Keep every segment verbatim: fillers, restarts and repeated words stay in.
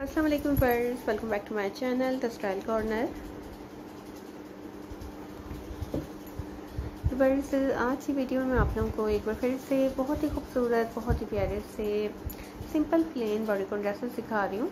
अस्सलाम वालेकुम friends, welcome back to my channel the style corner. Friends, आज की वीडियो में आप लोगों को एक बार फिर से बहुत ही खूबसूरत, बहुत ही प्यारे से सिंपल प्लेन बॉडीकॉन ड्रेसेस दिखा रही हूँ।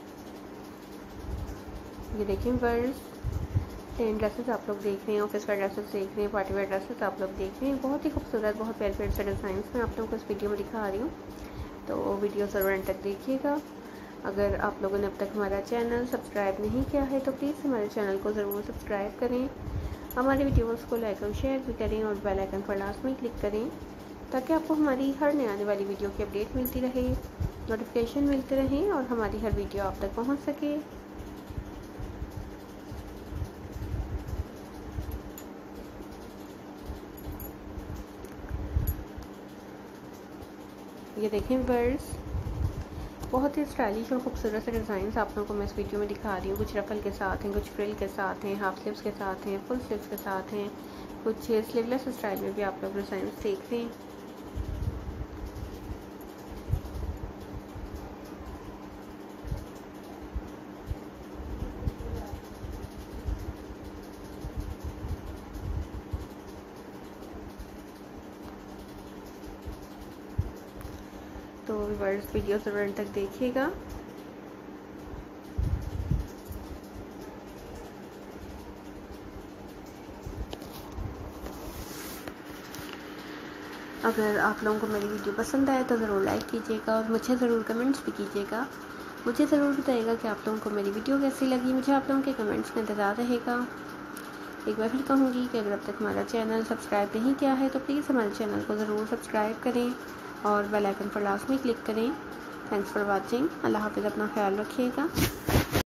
ये देखिए फ्रेंड्स, प्लेन ड्रेसेस आप लोग देख रहे हैं, ऑफिस वेयर ड्रेसेस देख रहे हैं, पार्टी वेयर ड्रेसेस आप लोग देख रहे हैं। बहुत ही खूबसूरत, बहुत प्यारे प्यारे से डिज़ाइन में आप लोगों को इस वीडियो में दिखा रही हूँ, तो वीडियो ज़रूर एंड तक देखिएगा। अगर आप लोगों ने अब तक हमारा चैनल सब्सक्राइब नहीं किया है तो प्लीज़ हमारे चैनल को ज़रूर सब्सक्राइब करें, हमारे वीडियोस को लाइक और शेयर भी करें और बेल आइकन पर लास्ट में क्लिक करें ताकि आपको हमारी हर नई आने वाली वीडियो की अपडेट मिलती रहे, नोटिफिकेशन मिलते रहें और हमारी हर वीडियो आप तक पहुंच सके। ये देखें बर्ड्स, बहुत ही स्टाइलिश और खूबसूरत से डिज़ाइन आप लोगों को मैं इस वीडियो में दिखा रही हूँ। कुछ रफल के साथ हैं, कुछ फ्रिल के साथ हैं, हाफ स्लीव्स के साथ हैं, फुल स्लीव्स के साथ हैं, कुछ स्लीवलेस स्टाइल में भी आप लोग डिज़ाइन देख रहे हैं। तो व्यूअर्स, वीडियो ज़रूर अंत तक देखिएगा। अगर आप लोगों को मेरी वीडियो पसंद आए तो ज़रूर लाइक कीजिएगा और मुझे ज़रूर कमेंट्स भी कीजिएगा। मुझे ज़रूर बताइएगा कि आप लोगों को मेरी वीडियो कैसी लगी। मुझे आप लोगों के कमेंट्स में इंतज़ार रहेगा। एक बार फिर कहूँगी कि अगर अब तक हमारा चैनल सब्सक्राइब नहीं किया है तो प्लीज़ हमारे चैनल को ज़रूर सब्सक्राइब करें और बेल आइकन पर लास्ट में क्लिक करें। Thanks for watching. अल्लाह हाफ़िज़, अपना ख्याल रखिएगा।